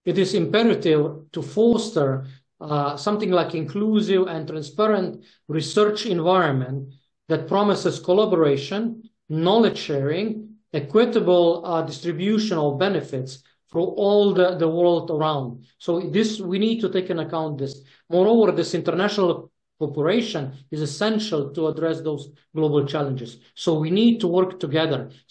it is imperative to foster something like inclusive and transparent research environment that promises collaboration, knowledge sharing, equitable distribution of benefits for all the world around. So we need to take into account this. Moreover, this international cooperation is essential to address those global challenges. So we need to work together.